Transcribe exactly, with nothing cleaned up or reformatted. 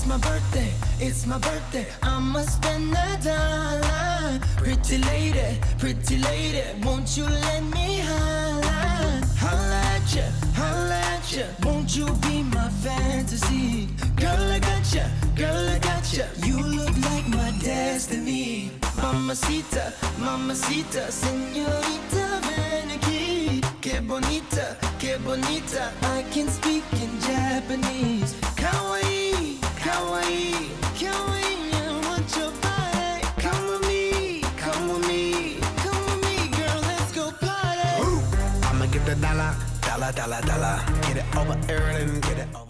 my birthday, it's my birthday. I'ma spend a dollar. Pretty lady, pretty lady, won't you let me holla? Holla at ya, holla at ya. Won't you be my fantasy? Girl, I got ya, girl, I got ya. You look like my destiny. Mamacita, mamacita, señorita, ven aquí. Que bonita, que bonita. I can speak in Japanese. Kawaii, kawaii, kawaii. I want your body. Come with me, come with me, come with me, girl. Let's go party. I'ma get the dollar, dollar, dollar, dollar. Get it over here and get it over.